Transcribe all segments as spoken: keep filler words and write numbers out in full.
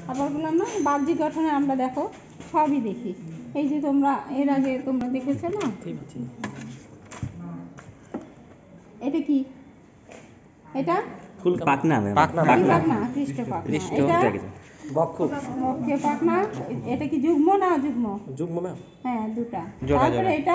অপারকুলাম না, বাহ্যিক গঠনে আমরা দেখো সবই দেখি। এই যে তোমরা এর আগে তোমরা দেখেছো না, এটা কি? এটা ফুল পাখনা, পাখনা, পাখনা, পৃষ্ঠ পাখনা। এটা বক্ষ পাখনা। এটা কি যুগ্ম না অযুগ্ম? যুগ্ম ম্যাম। হ্যাঁ, দুটা। তারপরে এটা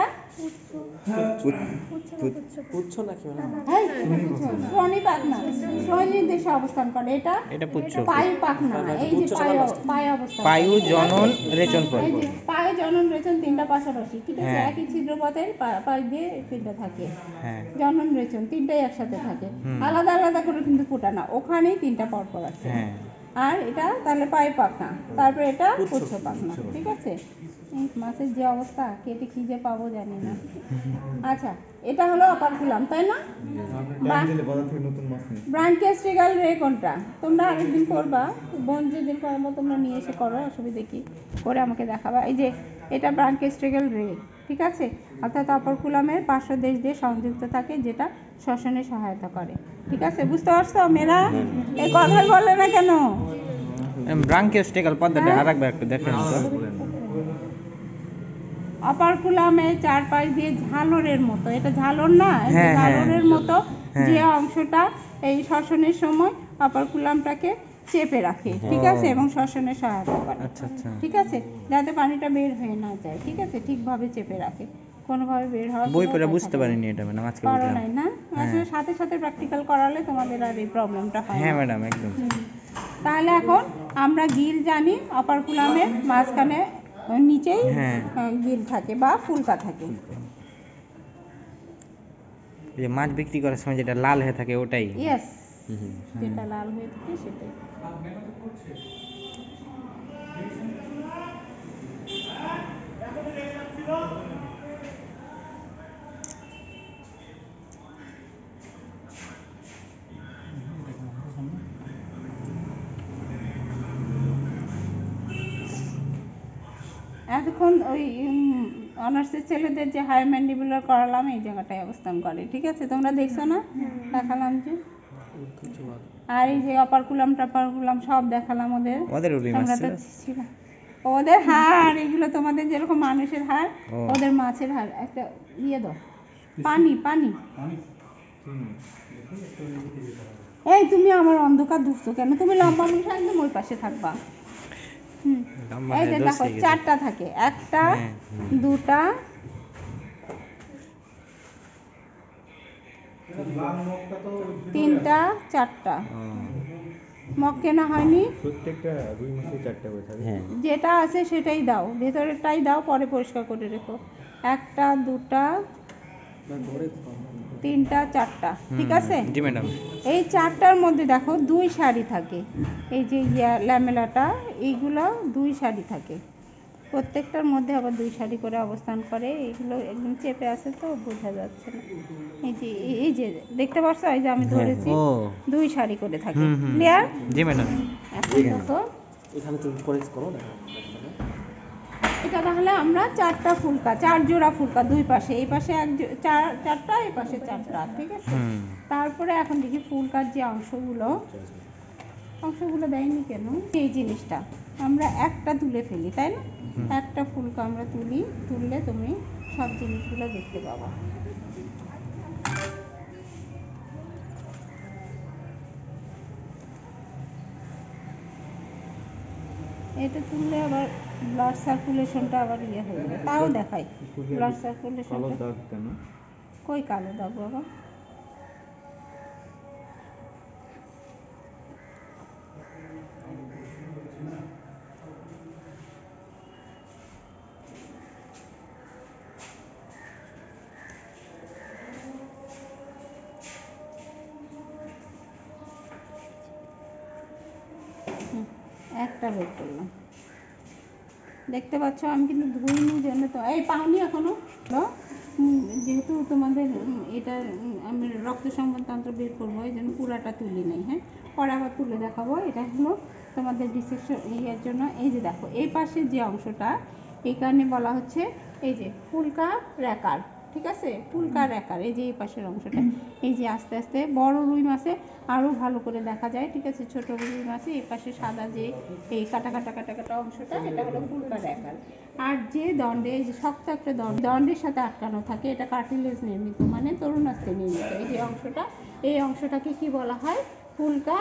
পুচ্ছ নাকি ম্যাম? হ্যাঁ, শ্রোণী পাখনা, শ্রোণী দেশে অবস্থান করে। এটা এটা পুচ্ছ। পায়ু পাখনা। এই যে পায়ু পায়ু অবস্থান, পায়ু জনন রেচন পদ। এই যে পায়ু জনন রেচন তিনটা পাশাপাশি, ঠিক আছে? একই ছিদ্রপথের পাশ দিয়ে তিনটা থাকে। হ্যাঁ, জনন রেচন তিনটাই একসাথে থাকে, আলাদা আলাদা করে কিন্তু ফোটা না, ওখানেই তিনটা পর পর আছে। হ্যাঁ। আর এটা তাহলে পায়ু পাখনা, তারপরে এটা পুচ্ছ পাখনা, ঠিক আছে? এই মাছের যে অবস্থা, কেটে কি যে পাবো জানি না। আচ্ছা, এটা হলো অপারকুলাম, তাই না? ব্রাঙ্কিওস্টিকাল রে কোনটা? তোমরা আরেকদিন করবা, বোন যেদিন করবো তোমরা নিয়ে এসে করো, অসুবিধে কি, করে আমাকে দেখাবা। এই যে এটা ব্রাঙ্কিওস্টিকাল রে, ঠিক আছে? অর্থাৎ অপারকুলামের পার্শ্বদেশ দিয়ে সংযুক্ত থাকে, যেটা শ্বসনে সহায়তা করে, ঠিক আছে? বুঝতে পারছো মেয়েরা? এই কথাই বলে না কেন? ব্রাঙ্কিওস্টিকাল পদ্ধতি আরেকবার একটু দেখেন তো। অপারকুলামের চারপাশ দিয়ে ঝালরের মতো, এটা ঝালর না, এটা ঝালরের মতো যে অংশটা এই শ্বসনের সময় অপারকুলামটাকে চেপে রাখে, ঠিক আছে? এবং শ্বসনে সহায়তা করে, ঠিক আছে? যাতে পানিটা বের হয়ে না যায়, ঠিক আছে? ঠিকভাবে চেপে রাখে, কোনোভাবে বের হওয়ার বই পড়ে বুঝতে পারিনি এটা ম্যাডাম, আজকে বুঝলাম। নাই না, আসলে সাথে সাথে প্র্যাকটিক্যাল করালে তোমাদের আর এই প্রবলেমটা হয় না। হ্যাঁ ম্যাডাম, একদম। তাহলে এখন আমরা গিল জানি, অপারকুলামের মাঝখানে নিচেই গিল থাকে বা ফুলকা থাকে। যে মাছ বিক্রি করার সময় যেটা লাল হয়ে থাকে ওটাই? ইয়েস, যেটা লাল হয়ে থাকে সেটাই। এতক্ষণ ওই অনার্সের ছেলেদের যে হাই ম্যান্ডিবুলার করালাম, এই জায়গাটায় অবস্থান করে, ঠিক আছে? তোমরা দেখছো না, দেখালাম যে। আর এই যে অপারকুলাম টাপারকুলাম সব দেখালাম ওদের, তোমরা তো ছিল। ওদের হাড় এগুলো তোমাদের যেরকম মানুষের হাড়, ওদের মাছের হাড়। একটা ইয়ে দাও, পানি পানি। এই তুমি আমার অন্ধকার দুঃখ কেন? তুমি লম্বা মানুষ, একদম ওই পাশে থাকবা। এই যে দেখো চারটা থাকে, একটা দুটা তিনটা চারটা। মগ কেনা হয়নি? প্রত্যেকটা দুই মাসে চারটা করে থাকে। যেটা আছে সেটাই দাও, ভেতরেরটাই দাও, পরে পরিষ্কার করে রেখো। একটা দুটা তিনটা চারটা, ঠিক আছে? জি ম্যাডাম। এই চারটার মধ্যে দেখো দুই সারি থাকে, এই যে ল্যামেলাটা, এইগুলো দুই সারি থাকে, প্রত্যেকটার মধ্যে আবার দুই সারি করে অবস্থান করে। এইগুলো একদম চেপে আছে তো বোঝা যাচ্ছে না। এই যে এই যে দেখতে পাচ্ছ, এই যে আমি ধরেছি, দুই সারি করে থাকে। ক্লিয়ার? জি ম্যাডাম। এখন দেখো এখানে তুমি করে করো না, এটা তাহলে আমরা চারটা ফুলকা, চার জোড়া ফুলকা, দুই পাশে, এই পাশে এক চার চারটা, এই পাশে চারটা, ঠিক আছে? তারপরে এখন দেখি ফুলকার যে অংশগুলো, অংশগুলো দেয়নি কেন? এই জিনিসটা আমরা একটা তুলে ফেলি, তাই না? একটা ফুলকা আমরা তুলি, তুললে তুমি সব জিনিসগুলো দেখতে পাবা। এটা তুললে আবার ব্লাড সার্কুলেশনটা আবার ইয়ে হয়ে যায়, তাও দেখাই ব্লাড সার্কুলেশন। কই কালো দাগ বাবা? একটা বের করলাম, দেখতে পাচ্ছ? আমি কিন্তু ধুইনি জন্য তো এই পাওনি এখনো। যেহেতু তোমাদের এটা আমি রক্ত সংবহনতন্ত্র বের করবো, এই জন্য পুরাটা তুলি নাই। হ্যাঁ, পরে আবার তুলে দেখাবো। এটা হলো তোমাদের ডিসেকশন ইয়ের জন্য। এই যে দেখো এই পাশের যে অংশটা, এই কারণে বলা হচ্ছে এই যে ফুলকা র্যাকার, ঠিক আছে, ফুলকার আকার। এই যে এই পাশের অংশটা, এই যে আস্তে আস্তে বড় রুই মাছে আরও ভালো করে দেখা যায়, ঠিক আছে। ছোট রুই মাছে এই পাশে সাদা যে এই কাটা কাটা কাটা কাটা অংশটা, এটা হলো ফুলকার আকার। আর যে দণ্ডে, এই যে শক্ত একটা দণ্ড দণ্ডের সাথে আটকানো থাকে, এটা কার্টিলেজ নির্মিত, মানে তরুণাস্থি নির্মিত। এই যে অংশটা, এই অংশটাকে কি বলা হয়? ফুলকা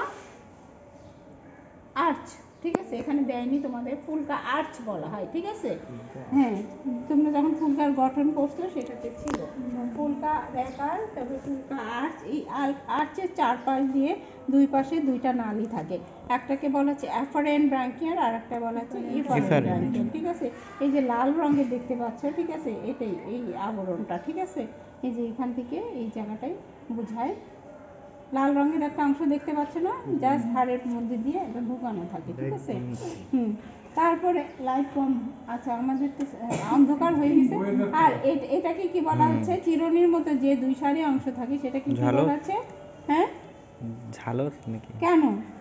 আর্চ, ঠিক আছে। এখানে দেয়নি তোমাদের, ফুলকা আর্চ বলা হয়, ঠিক আছে। হ্যাঁ, তোমরা যখন ফুলকার গঠন করছো সেটাতে ছিল ফুলকা আকার, তারপরে ফুলকা আর্চ। এই আর্চের চারপাশ দিয়ে দুই পাশে দুইটা নালী থাকে, একটাকে বলা হচ্ছে অ্যাফারেন্ট ব্রাঙ্কিয়াল আর একটা বলা হচ্ছে ইফারেন্ট ব্রাঙ্কিয়াল, ঠিক আছে। এই যে লাল রঙের দেখতে পাচ্ছ, ঠিক আছে, এটাই এই আবরণটা, ঠিক আছে। এই যে এখান থেকে এই জায়গাটাই বোঝায়। লাল রঙের একটা অংশ দেখতে পাচ্ছ না, জাস্ট হাড়ের মধ্যে দিয়ে এটা ঢুকানো থাকে, ঠিক আছে। হুম, তারপরে লাইট কম, আচ্ছা আমাদের তো অন্ধকার হয়ে গেছে। আর এটাকে কি বলা হচ্ছে? চিরুনির মতো যে দুই সারি অংশ থাকে সেটা কি বলা হচ্ছে? হ্যাঁ, ঝালর নাকি? কেন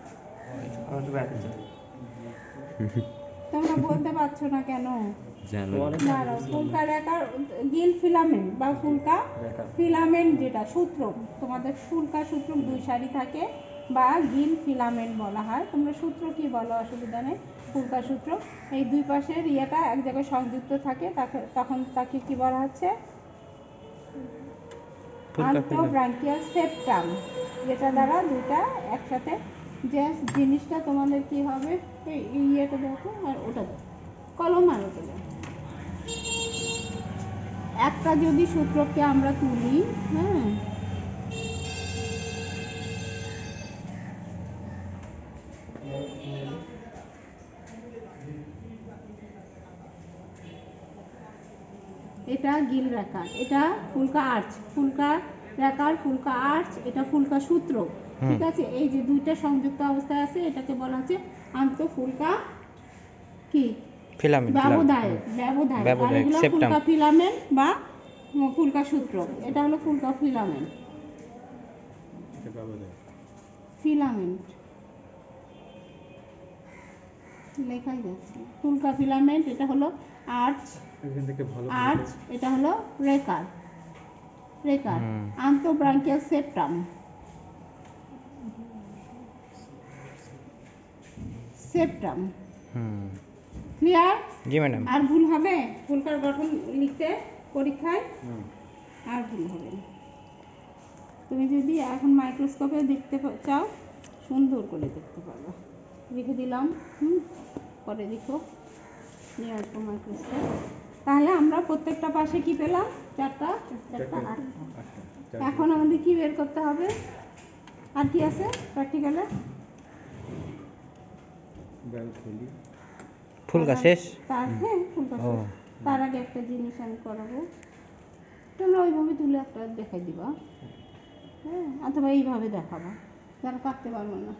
তোমরা বলতে পারছো না কেন? দাঁড়াও, ফুলকার আকার গিল ফিলামেন্ট বা ফুলকা ফিলামেন্ট, যেটা সূত্র, তোমাদের ফুলকা সূত্র দুই সারি থাকে বা গিল ফিলামেন্ট বলা হয়। তোমরা সূত্র কি বলো, অসুবিধা নেই। ফুলকা সূত্র, এই দুই পাশের ইয়েটা এক জায়গায় সংযুক্ত থাকে, তাকে তখন তাকে কি বলা হচ্ছে? আন্তঃব্রাঙ্কিয়াল সেপ্টাম, যেটা দ্বারা দুইটা একসাথে যে জিনিসটা তোমাদের কি হবে, এই ইয়েটা দেখো আর ওটা দেখো, কলম আর ওটা দেখো। একটা যদি সূত্রকে আমরা তুলি, হ্যাঁ, এটা গিল রেখা, এটা ফুলকা আর্চ, ফুলকা রেখার ফুলকা আর্চ, এটা ফুলকা সূত্র, ঠিক আছে। এই যে দুইটা সংযুক্ত অবস্থায় আছে, এটাকে বলা হচ্ছে আন্তঃফুলকা কি ফিলামেন্ট, ব্যবধায় ব্যবধায় আর এগুলো ফুলকা ফিলামেন্ট বা ফুলকা সূত্র। এটা হলো ফুলকা ফিলামেন্ট, ফিলামেন্ট লেখাই যাচ্ছে ফুলকা ফিলামেন্ট। এটা হলো আর্চ, আর্চ, এটা হলো রেকার, রেকার আন্তঃব্রাঙ্কিয়াল সেপ্টাম, সেপ্টাম। হুম, ক্লিয়ার? জি ম্যাডাম। আর ভুল হবে ফুলকার গঠন লিখতে পরীক্ষায়? আর ভুল হবে না। তুমি যদি এখন মাইক্রোস্কোপে দেখতে চাও, সুন্দর করে দেখতে পারবে। লিখে দিলাম, হুম, পরে দেখো নিয়ে আসবো মাইক্রোস্কোপ। তাহলে আমরা প্রত্যেকটা পাশে কি পেলাম? চারটা, চারটা, আটটা। এখন আমাদের কি বের করতে হবে? আর কি আছে প্র্যাকটিক্যালে? ফুলকা শেষ? তার হ্যাঁ, ফুলকা শেষ। তার আগে একটা জিনিস আমি করাবো, তোমরা ওইভাবে তুলে একটা দেখাই দিবা, হ্যাঁ, অথবা এইভাবে দেখাবো, যারা কাটতে পারবো না,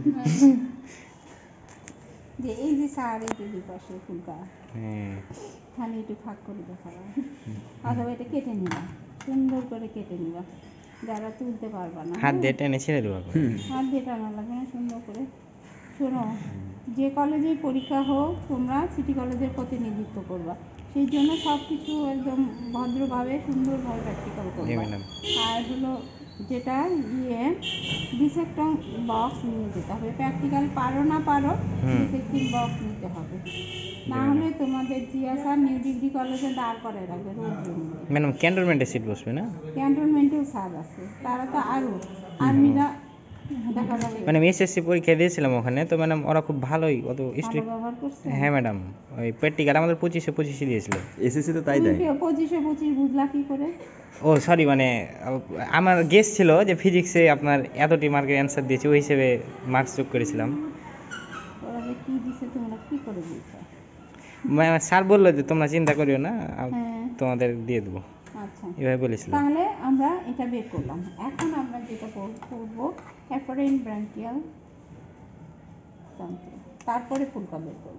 যে এই যে সার, এই যে দুই পাশে ফুলকা, খালি একটু ফাঁক করে দেখাবা, অথবা এটা কেটে নিবা, সুন্দর করে কেটে নিবা, যারা তুলতে পারবা না হাত দিয়ে টেনে ছেড়ে দেবো। হাত দিয়ে টানা লাগবে না, সুন্দর করে। শোনো, যে কলেজেই পরীক্ষা হোক, তোমরা সিটি কলেজের প্রতিনিধিত্ব করবা, সেই জন্য সব কিছু একদম ভদ্রভাবে সুন্দরভাবে প্র্যাকটিক্যাল করবা। আর হলো যেটা ইয়ে ডিসেক্টিং বক্স নিয়ে যেতে হবে, প্র্যাকটিক্যাল পারো না পারো ডিসেক্টিং বক্স নিতে হবে, না হলে তোমাদের জিয়া স্যার নিউ ডিগ্রি কলেজে দাঁড় করে রাখবে রোজ রোজ। ম্যাডাম ক্যান্টনমেন্টে সিট বসবে না? ক্যান্টনমেন্টেও স্যার আছে, তারা তো আরও আর্মিরা দেখা যাবে। মানে এসএসসি পরীক্ষা দিয়েছিলাম ওখানে, তো ম্যাডাম ওরা খুব ভালোই, অত স্ট্রিক্ট ব্যবহার করছে। হ্যাঁ ম্যাডাম, ওই প্র্যাকটিক্যাল আমাদের পঁচিশে পঁচিশে দিয়েছিল। এসএসসি তো তাই দেয়। পঁচিশে পঁচিশ বুঝলা কি করে? ও সরি, মানে আমার গেস ছিল যে ফিজিক্সে আপনার এতটি মার্কের অ্যান্সার দিয়েছি, ওই হিসেবে মার্কস যোগ করেছিলাম। ওরা যে কি দিছে তোমরা কি করে বুঝছো? স্যার বললো যে তোমরা চিন্তা করিও না, তোমাদের দিয়ে দেবো, আচ্ছা এভাবে বলেছিল। তাহলে আমরা এটা বের করলাম। এখন আমরা যেটা করব, অ্যাফারেন্ট ব্রাঙ্কিয়াল তন্ত্র, তারপরে ফুলকা বের করব।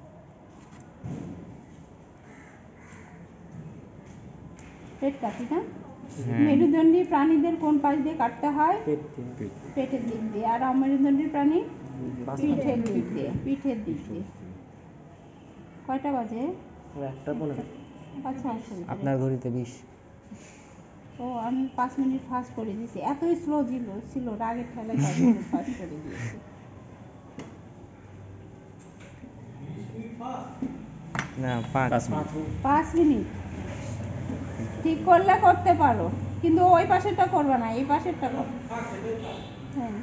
পেট কাটি না? মেরুদণ্ডী প্রাণীদের কোন পাশ দিয়ে কাটতে হয়? পেটের দিক দিয়ে। আর অমেরুদণ্ডী প্রাণী পিঠের দিক দিয়ে, পিঠের দিক দিয়ে। কয়টা বাজে? একটা পনেরো। আচ্ছা, আপনার ঘড়িতে বিশ। ও আমি পাঁচ মিনিট ফাস্ট করে দিয়েছি, এতই স্লো ছিল ছিল রাগের ঠেলায় পাঁচ মিনিট ফাস্ট করে দিয়েছি। না পাঁচ পাঁচ মিনিট। মিনিট। পাঁচ মিনিট ঠিক করলে করতে পারো, কিন্তু ওই পাশেরটা করবে না, এই পাশেরটা করো। হ্যাঁ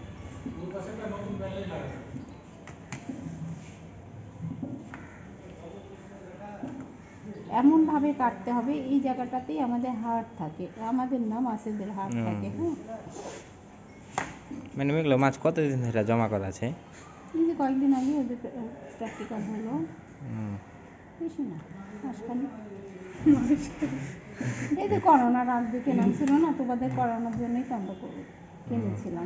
এমন ভাবে কাটতে হবে এই জায়গাটাতেই আমাদের হাড় থাকে, আমাদের না মাছেদের হাড় হুম। থাকে। হ্যাঁ মানে এগুলো মাছ কতদিন ধরে জমা করা আছে? এই যে কয়েকদিন আগে ওদের প্র্যাকটিক্যাল হলো, হুম। বেশি না মাসখানি। এই যে করোনার আগ দিয়ে কেনা ছিল না, তোমাদের করানোর জন্যই তো আমরা করে কিনেছিলাম।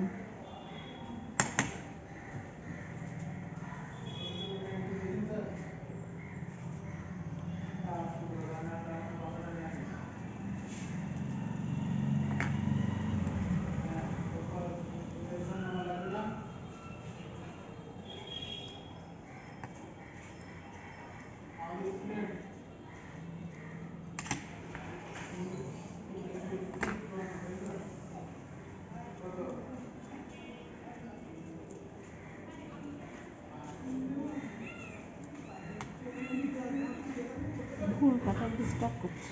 ফুল কাটা ডিস্টার্ব করছে।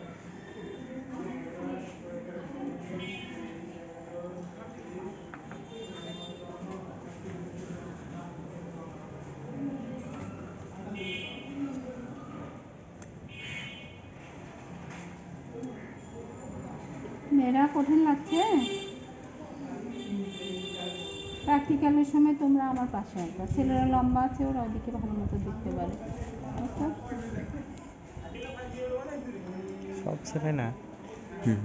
মেয়েরা কঠিন লাগছে, প্র্যাকটিক্যালের সময় তোমরা আমার পাশে আসবা, ছেলেরা লম্বা আছে ওরা ওদিকে ভালো মতো দেখতে পারে। বুঝতে পারছো? সব ছেলে না। হুম।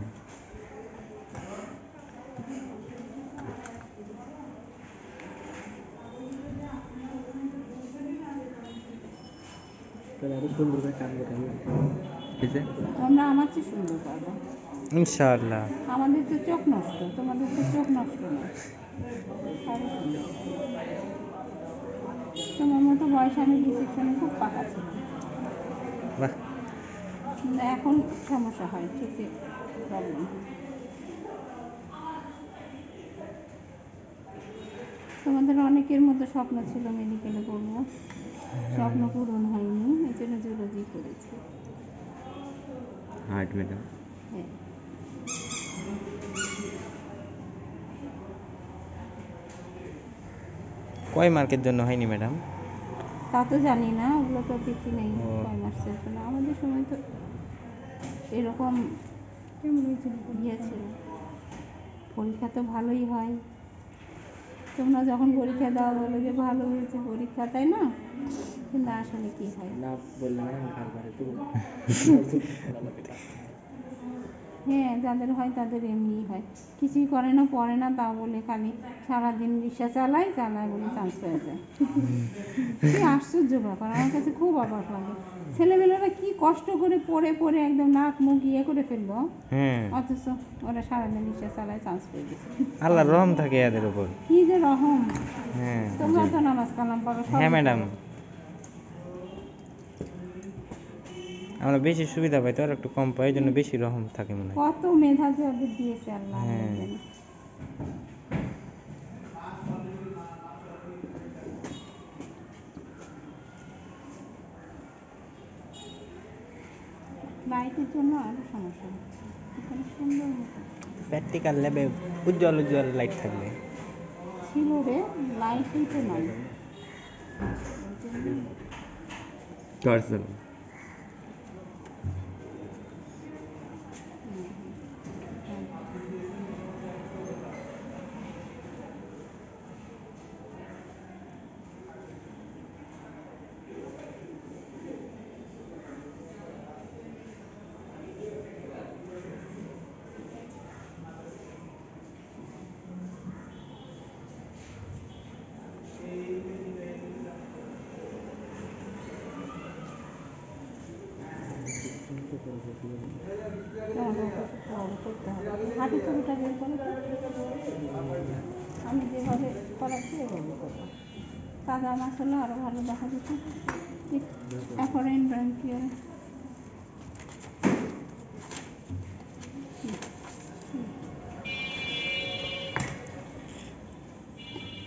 তাহলে এত সুন্দর করে কাটবো কেন? ঠিক আছে। তোমরা আমার চেয়ে সুন্দর পারবে। ইনশাআল্লাহ। আমাদের তো চোখ নষ্ট, তোমাদের তো চোখ নষ্ট না। আরো সুন্দর। তোমার মতো বয়সে আমি রিসেপশনে খুব পাকা ছিলাম, বাহ। কিন্তু এখন সমস্যা হয়, চোখে প্রবলেম। তোমাদের অনেকের মতো স্বপ্ন ছিল মেডিকেলে পড়বো, স্বপ্ন পূরণ হয়নি, এই জন্য জুলজি করেছি। Heart madam. হ্যাঁ কয় মার্কের জন্য হয়নি ম্যাডাম? তা তো জানি না, ওগুলো তো দেখি নেই ও। কয় মাসের জন্য। আমাদের সময় তো এরকম ইয়ে ছিল, পরীক্ষা তো ভালোই হয়। তোমরা যখন পরীক্ষা দাও বলো যে ভালো হয়েছে পরীক্ষা, তাই না? কিন্তু আসলে কি হয়? না বললে ম্যাডাম ঘাড় ধরে তো। হ্যাঁ যাদের হয় তাদের এমনিই হয়, কিছুই করে না পড়ে না, তা বলে খালি সারাদিন রিক্সা চালায় চালায় বলে চান্স হয়ে যায়। কি আশ্চর্য ব্যাপার, আমার কাছে খুব অবাক লাগে। ছেলেমেয়েরা কি কষ্ট করে পড়ে পড়ে একদম নাক মুখ ইয়ে করে ফেললো, হ্যাঁ। অথচ ওরা সারাদিন রিক্সা চালায় চান্স পেয়ে গেছে। আল্লাহর রহম থাকে এদের উপর। কি যে রহম। হ্যাঁ। তোমরা তো নামাজ কালাম পড়ো, সবই হ্যাঁ ম্যাডাম। করো। আমরা বেশি সুবিধা পাই তো আর একটু কম পাই, এই জন্য বেশি রহম থাকে মনে হয়। কত মেধা যে ওদের দিয়েছে আল্লাহ হ্যাঁ। আল্লাহ জানে। লাইটের জন্য আরো সমস্যা হচ্ছে, এখানে সুন্দর মতো প্র্যাকটিক্যাল ল্যাবে উজ্জ্বল উজ্জ্বল লাইট থাকবে। ছিল রে, লাইটই তো নাই। টর্চ দেবো। হাঁটু ছবিটা বের করো তো। আমি যেভাবে করাচ্ছি এভাবে করবো, সাদা মাছ হলে আরো ভালো দেখা যেত। এখন ব্রাঙ্কিয়ার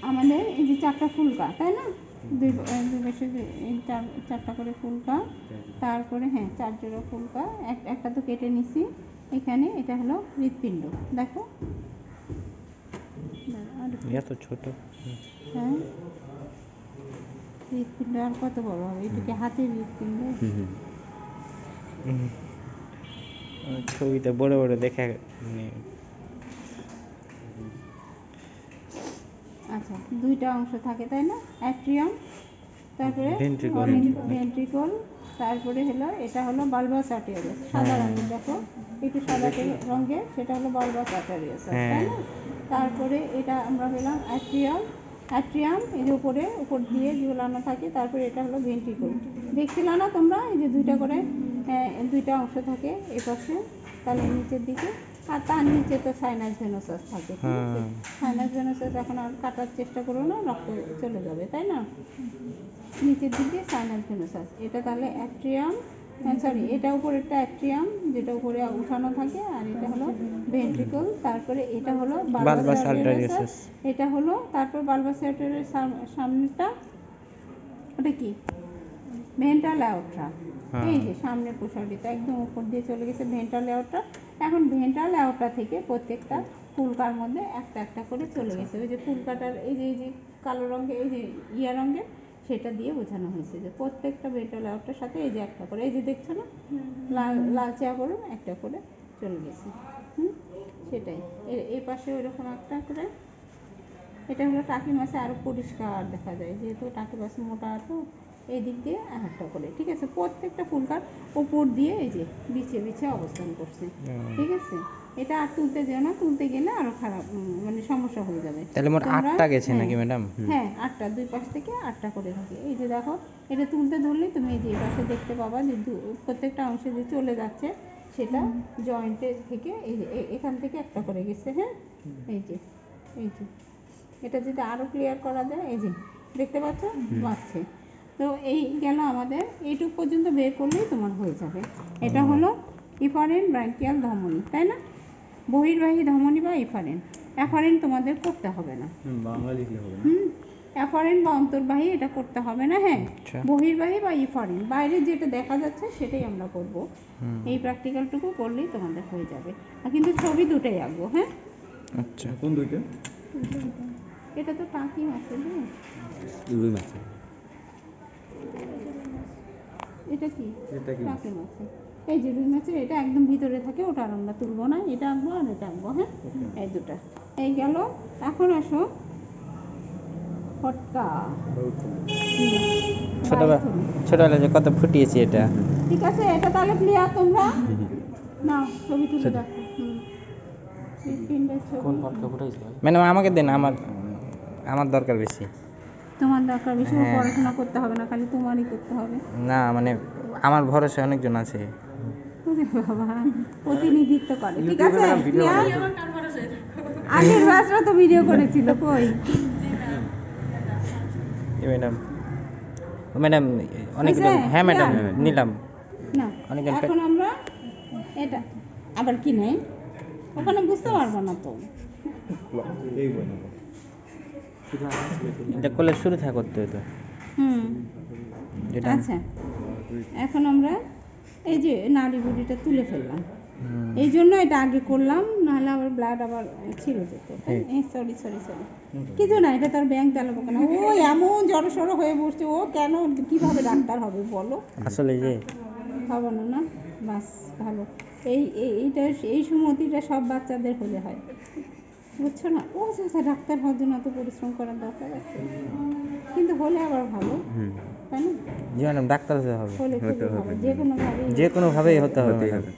আমাদের এই যে চারটা ফুলকা, তাই না? দুই আহ, দুই পাশে যে এই চার চারটা করে ফুলকা, তারপরে হ্যাঁ চার জোড়া ফুলকা, এক একটা তো কেটে নিছি। এখানে এটা হলো হৃৎপিণ্ড, দেখো। দাঁড়াও, আর একটু- এত ছোট হুম। হ্যাঁ, হৃৎপিণ্ড আর কত বড় হবে? এটাকে হাতের হৃৎপিণ্ড। হুম হুম হুম। ওই ছবিতে বড় বড় দেখা মানে আচ্ছা, দুইটা অংশ থাকে, তাই না? অ্যাট্রিয়াম, তারপরে Ventricle. ভেন্ট্রিকল, তারপরে হলো এটা হলো বালবাস আর্টেরিয়াস, সাদা হ্যাঁ। রঙের, দেখো একটু সাদা রঙের, সেটা হলো বালবাস আর্টেরিয়াস, তাই হ্যাঁ। না? তারপরে এটা আমরা পেলাম অ্যাট্রিয়াম। অ্যাট্রিয়াম এই যে উপরে উপর দিয়ে ঝুলানো থাকে। তারপরে এটা হলো ভেন্ট্রিকল, দেখছিলে না তোমরা? এই যে দুইটা করে আহ, দুইটা অংশ থাকে এ পাশে, তাহলে নিচের দিকে, আর তার নিচে তো সাইনাস ভেনোসাস থাকে, ঠিক আছে? হ্যাঁ। সাইনাস ভেনোসাস এখন আর কাটার চেষ্টা করো না, রক্ত চলে যাবে, তাই না? নিচের দিকে সাইনাস ভেনোসাস, এটা তাহলে অ্যাট্রিয়াম, সরি এটা উপরেরটা অ্যাট্রিয়াম যেটা উপরে উঠানো থাকে, আর এটা হলো ভেন্ট্রিকল। তারপরে এটা হলো Bulbous বালবাস arteriosus। আর্টেরিয়াস, এটা হলো, তারপর বালবাস আর্টেরিয়াস সামনেটা ওটা কি? Ventral aorta. হ্যাঁ। এই যে সামনে প্রসারিত একদম উপর দিয়ে চলে গেছে ভেন্ট্রাল অ্যাওর্টা। এখন ভেন্ট্রাল অ্যাওর্টা থেকে প্রত্যেকটা ফুলকার মধ্যে একটা একটা করে চলে গেছে। ওই যে ফুলকাটার এই যে এই যে কালো রঙের এই যে ইয়া রঙের, সেটা দিয়ে বোঝানো হয়েছে যে প্রত্যেকটা ভেন্ট্রাল অ্যাওর্টার সাথে এই যে একটা করে, এই যে দেখছো না লাল লালচে আবরণ একটা করে চলে গেছে। হুম, সেটাই। এর এই পাশে ওইরকম একটা করে। এটা হলো টাকি মাছে আরো পরিষ্কার দেখা যায়, যেহেতু টাকি মাছ মোটা, তো এই দিক দিয়ে একটা করে, ঠিক আছে? প্রত্যেকটা ফুলকার উপর দিয়ে এই যে বিছিয়ে বিছিয়ে অবস্থান করছে, হুম। ঠিক আছে? এটা আর তুলতে যেও না, তুলতে গেলে আরো খারাপ উম, মানে সমস্যা হয়ে যাবে। তাহলে মোট তোমরা- আটটা গেছে হ্যাঁ, নাকি ম্যাডাম? হ্যাঁ আটটা, দুই পাশ থেকে আটটা করে থাকে। এই যে দেখো, এটা তুলতে ধরলে তুমি এই যে এই পাশে দেখতে পাবা যে দু- প্রত্যেকটা অংশে যে চলে যাচ্ছে, সেটা জয়েন্টের থেকে এই যে এ- এখান থেকে একটা করে গেছে। হ্যাঁ, এই যে এই যে এটা যদি আরো ক্লিয়ার করা যায়, এই যে দেখতে পাচ্ছ বাড়ছে। তো এই গেল আমাদের, এইটুক পর্যন্ত বের করলেই তোমার হয়ে যাবে। এটা হলো ইফারেন্ট ব্রাঙ্কিয়াল ধমনী, তাই না? বহির্বাহী ধমনী বা ইফারেন্ট। অ্যাফারেন্ট তোমাদের করতে হবে না। বাংলা লিখলে হবে না হুম, অ্যাফারেন্ট বা অন্তর্বাহী এটা করতে হবে না। হ্যাঁ, আচ্ছা। বহির্বাহী বা ইফারেন্ট, বাইরে যেটা দেখা যাচ্ছে সেটাই আমরা করব। হুম। এই প্র্যাকটিক্যালটুকু করলেই তোমাদের হয়ে যাবে। আর কিন্তু ছবি দুটোই আঁকবো। হ্যাঁ, আচ্ছা। কোন দুইটা এটা তো টাকি মাছের, হ্যাঁ রুই মাছ এটা কি? এটা কি মাছ? টাকি মাছের। এই যে রুই মাছের, এটা একদম ভিতরে থাকে, ওটা আর আমরা তুলবো না, এটা আঁকবো আর এটা আঁকবো। হ্যাঁ, এই দুটা এই গেল। এখন আসো ফটকা। ছোটবেলা ছোটবেলা যে কত ফুটিয়েছি এটা। ঠিক আছে, এটা তাহলে ক্লিয়ার তোমরা? নাও ছবি তুলে দেখো। হুম, এই তিনটে ছবি। ম্যাডাম আমাকে দেন, আমার আমার দরকার বেশি। তোমার দরকার বেশি, ও হ্যাঁ। পড়াশোনা করতে হবে না, খালি তোমারই করতে হবে। না মানে আমার ভরসায় অনেকজন আছে। ওরে বাবা, প্রতিনিধিত্ব করে। ঠিক আছে, ক্লিয়ার? আগের ব্যাচরা তো ভিডিও করেছিল, কই? এই ম্যাডাম ম্যাডাম অনেকজন, হয়েছে? হ্যাঁ ম্যাডাম ক্লিয়ার? নিলাম। না, অনেকজন পে- এখন আমরা এটা আবার কি নেই, ওখানে বুঝতে পারবো না তো। এই বই না এটা করলে শুরু থেকে করতে হতো হুম, যেটা আচ্ছা, এখন আমরা এই যে নাড়ি বুড়িটা তুলে ফেললাম, হুম। এই জন্য এটা আগে করলাম, নাহলে আবার ব্লাড আবার ছিঁড়ে যেত। হ্যাঁ। সরি সরি সরি, কিছু না, এটা তোর ব্যাংক চালাবো কেন? ও এমন জড়ো সড়ো হয়ে বসছে, ও কেন কিভাবে ডাক্তার হবে বলো? আসলে যে খাবো না না, বাস ভালো। এই এই- এইটা এই সুমতিটা সব বাচ্চাদের হলে হয়, বুঝছো না? ও আচ্ছা, ডাক্তার হওয়ার জন্য অত পরিশ্রম করার দরকার আছে? কিন্তু হলে আবার ভালো, হুম তাই না? জি ম্যাডাম ডাক্তার হতে হবে, হলে হতে খুবই হবে। ভালো, যে কোনোভাবেই। যে কোনোভাবেই হতে হবে হতেই ম্যাডাম। হবে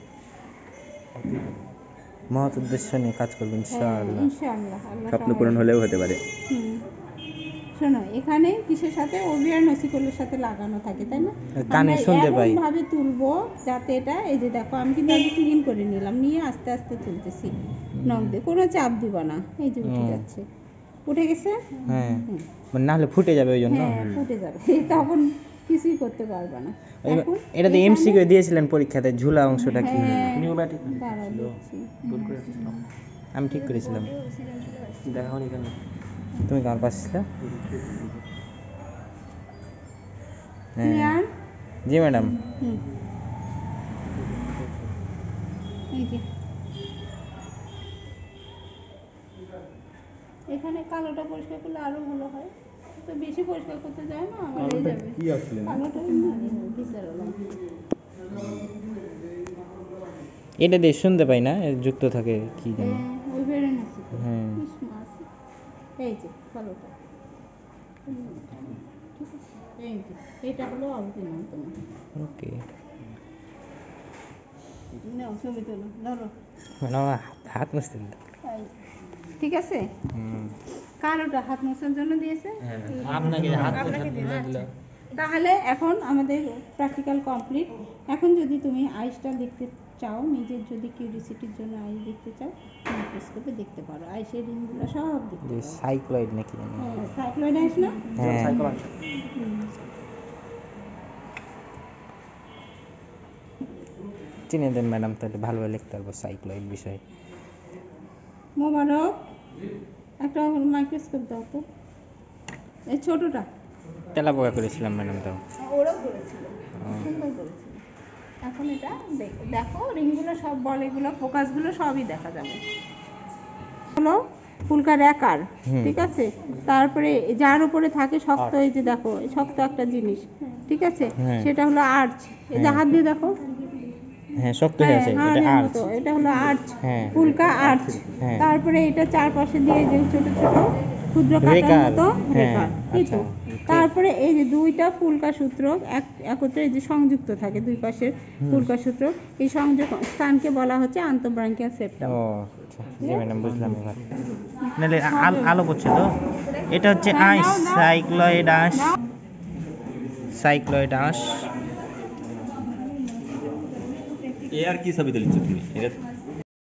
মহৎ উদ্দেশ্য নিয়ে কাজ করবেন হ্যাঁ, ইনশাআল্লাহ। ইনশাআল্লাহ, আল্লাহ স্বপ্ন সহায় পূরণ হবে। হলেও হতে পারে হুম, শোনো, এখানে কিসের সাথে ওভিয়ার নসিকলের সাথে লাগানো থাকে, তাই না? কানে আমরা শুনতে পাই। এমন ভাবে তুলবো যাতে এটা, এই যে দেখো আমি কিন্তু আগে ক্লিন করে নিলাম, নিয়ে আস্তে আস্তে তুলতেছি নখ দিয়ে, কোনো চাপ দিব না। এই যে উঠে হুম। যাচ্ছে, উঠে গেছে। হ্যাঁ হুম, মানে নাহলে ফুটে যাবে ওই জন্য। হ্যাঁ ফুটে যাবে, তখন কিছুই করতে পারবে না। এই- এখন এটা তো এখানে- এমসিকিউ দিয়েছিলেন পরীক্ষাতে, ঝুলা অংশটা কি? হ্যাঁ, দাঁড়াও দিচ্ছি। আমি ঠিক করেছিলাম। দেখাও নি কেন তুমি কেমন পাচ্ছিলে? হ্যাঁ ক্লিয়ার? জি ম্যাডাম। হুম এই যে এখানে কালোটা পরিষ্কার করলে আরো ভালো হয়, তো বেশি পরিষ্কার করতে যায় না, আমার হয়ে কালোটা যাবে। কি আসলে না? কালোটা ভিতরে এটা দিয়ে শুনতে পাই না, এর যুক্ত থাকে কি জানি। হ্যাঁ ওই বেড়ে নাছি তো। হ্যাঁ। ইস মাছ। এই যে কালোটা হুম, ঠিক আছে, এই যে এটা হলো অরিজিনাল তোমার। ওকে নাও ছবি তোলো, ধরো। ম্যাডাম হাত হাত মুছতে দিন। এই, ঠিক আছে। হুম কালোটা হাত মোছার জন্য দিয়েছে। আপনাকে হাত আপনাকে দিল, আচ্ছা। তাহলে এখন আমাদের প্র্যাকটিক্যাল কমপ্লিট। এখন যদি তুমি আইসটা দেখতে চাও, নিজের যদি কিউরিসিটির জন্য আইস দেখতে চাও, মাইক্রোস্কোপে দেখতে পারো। আইসের রিংগুলো সব দেখতে যে পারো। সাইক্লয়েড নাকি জানি। হ্যাঁ সাইক্লয়েড আইস না? হ্যাঁ হুম। চিনে দেন ম্যাডাম, তাহলে ভালোভাবে লিখতে পারবো সাইক্লয়েড বিষয়। মোবারক একটা মাইক্রোস্কোপ দাও তো, এই ছোটটা। তেলা পোকা করেছিলাম ম্যাডাম তো। ওরাও করেছিল, সুন্দর করেছিল। এখন এটা দেখ- দেখো রিংগুলো সব, বলগুলো ফোকাসগুলো সবই দেখা যাবে। হলো ফুলকার আকার, হুম। ঠিক আছে। তারপরে যার উপরে থাকে শক্ত, এই যে দেখো এই শক্ত একটা জিনিস, ঠিক আছে, হ্যাঁ। সেটা হলো আর্চ। এই যে হ্যাঁ। হাত দিয়ে দেখো, হ্যাঁ শক্ত হয়ে হ্যাঁ আছে, এটা হাড়ের আর্চ। মতো, এটা হলো আর্চ, হ্যাঁ। ফুলকা আর্চ। হ্যাঁ। তারপরে এটা চারপাশে দিয়ে যে ছোট ছোট ক্ষুদ্র কাটার রেকার, মতো হ্যাঁ, রেখা, এই তো। আচ্ছা। তারপরে এই যে দুইটা ফুলকা সূত্র এক একত্রে এই যে সংযুক্ত থাকে দুই পাশের ফুলকা সূত্র, এই সংযোগ স্থানকে বলা হচ্ছে আন্তঃব্রাঙ্কিয়াল সেপ্টাম। ও আচ্ছা, জি ম্যাডাম বুঝলাম এবার। নাহলে আল- আলো করছে তো। এটা হচ্ছে হ্যাঁ, আঁশ, নাও, নাও। সাইক্লয়েড আঁশ, সাইক্লয়েড আঁশ। এ আর কি ছবি তুলছো তুমি? এটা